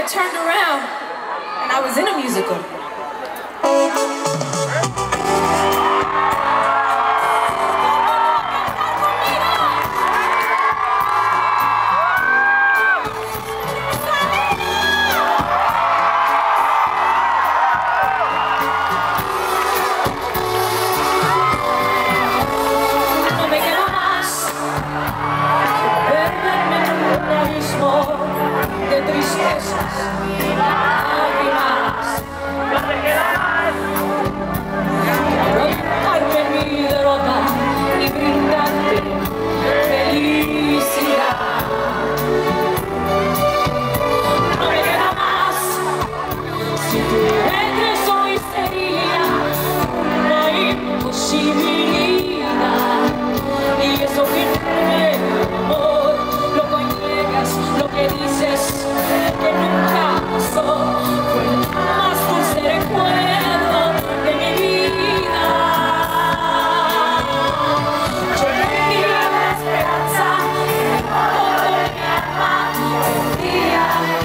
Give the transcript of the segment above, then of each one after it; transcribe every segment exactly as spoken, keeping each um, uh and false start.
turned around and I was in a musical. De tristezas y lágrimas, no te queda más que contarme mi derrota y brindarte felicidad. No me queda más, si tu regreso hoy sería una imposibilidad, y eso que amor, lo niegas, lo que dices que nunca pasó, fue el más dulce recuerdo de mi vida. Yo tenía la esperanza de todo mi alma un día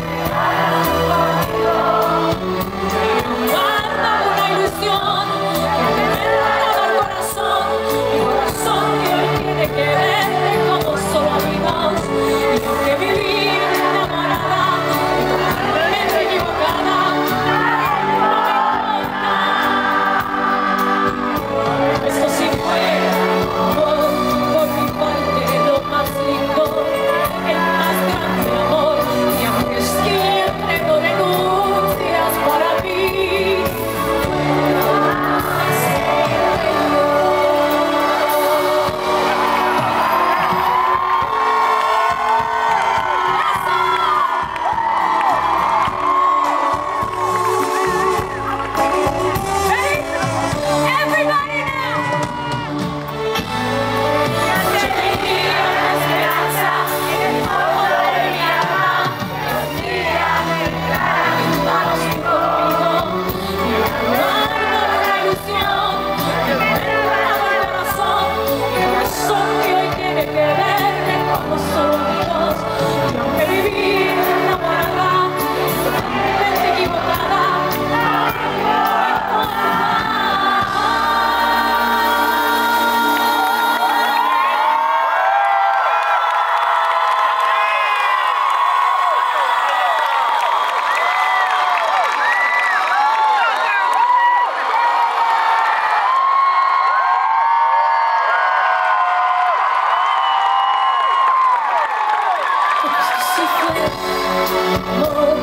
contigo. Y guarda una ilusión que me daba el corazón, mi corazón que hoy tiene que verte como solo amigos, y aunque viví enamorada y totalmente equivocada, esto sí fue amor por mi parte, lo más lindo, el más grande amor, y aunque siempre no renuncias para mí, si fue amor.